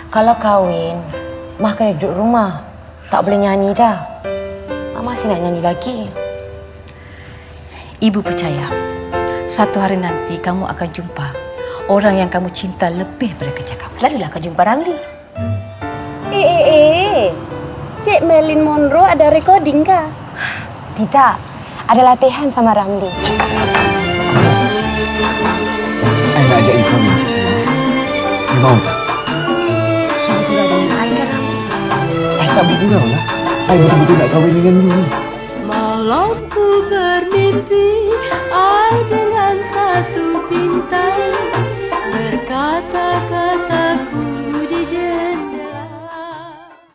Kalau kahwin, Mah kena duduk rumah. Tak boleh nyanyi dah. Mak masih nak nyanyi lagi. Ibu percaya, satu hari nanti kamu akan jumpa orang yang kamu cinta lebih daripada kerja kamu. Selalulah akan jumpa Ramli. Cik Marilyn Monroe ada recording kah? Tidak, ada latihan sama Ramli. Saya nak ajak you kahwin, Cik Selina. You mahu tak? Saya bergurau dengan I kan, Ramli? Saya tak bergurau lah. Saya betul-betul nak kahwin dengan you ni. Malam ku bermimpi, I dengan satu bintang berkata-kataku